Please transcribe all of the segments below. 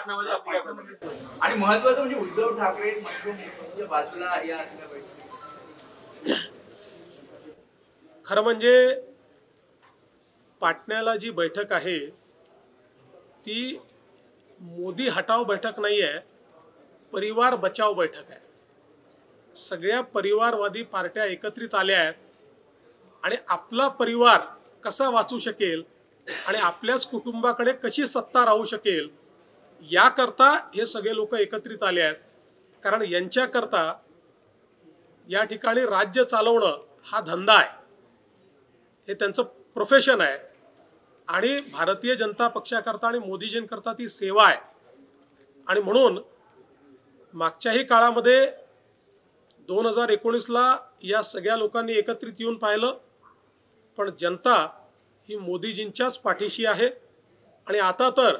पाटण्यामध्ये असं काय करणार? आणि महत्त्वाचं म्हणजे उद्धव ठाकरे मुख्यमंत्र्यांच्या बाजूला या सगळ्या बैठकीत खरं म्हणजे पाटण्याला जी बैठक आहे ती मोदी हटाव बैठक नाही आहे, परिवार बचाव बैठक आहे। सगळ्या परिवारवादी पार्ट्या एकत्रित आल्या आहेत आणि आपला परिवार कसा वाचू शकेल आणि आपल्याच कुटुंबाकडे कशी सत्ता राहू शकेल याकरता हे सगळे लोक एकत्रित आले आहेत। कारण यांच्याकरता या ठिकाणी राज्य चालवणं हा धंदा आहे, हे त्यांचं प्रोफेशन आहे आणि भारतीय जनता पक्षाकरता आणि मोदीजींकरता ती सेवा आहे। आणि म्हणून मागच्याही काळामध्ये 2019ला या सगळ्या लोकांनी एकत्रित येऊन पाहिलं, पण जनता ही मोदीजींच्याच पाठीशी आहे। आणि आता तर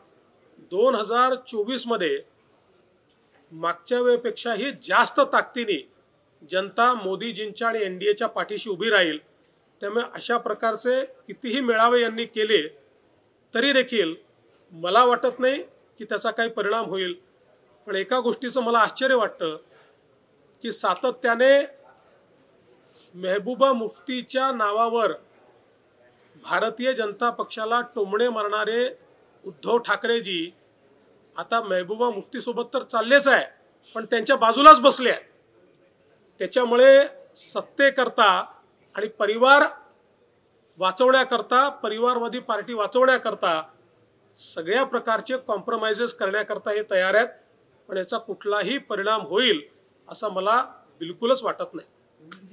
2024 मध्ये मागच्या वेळेपेक्षाही जास्त ताकदीने जनता मोदीजींच्या आणि एनडीएच्या पाठीशी उभी राहील। त्यामुळे अशा प्रकारचे कितीही मेळावे यांनी केले तरी देखील मला वाटत नाही की त्याचा काही परिणाम होईल। पण एका गोष्टीचं मला आश्चर्य वाटतं की सातत्याने महबूबा मुफ्तीच्या नावावर भारतीय जनता पक्षाला टोमणे मारणारे उद्धव ठाकरेजी आता महबूबा मुफ्तीसोबत तर चाललेच आहे, पण त्यांच्या बाजूलाच बसले आहेत। त्याच्यामुळे सत्तेकरता आणि परिवार वाचवण्याकरता, परिवारवादी पार्टी वाचवण्याकरता सगळ्या प्रकारचे कॉम्प्रोमाइजेस करण्याकरता हे तयार आहेत। पण याचा कुठलाही परिणाम होईल असं मला बिलकुलच वाटत नाही।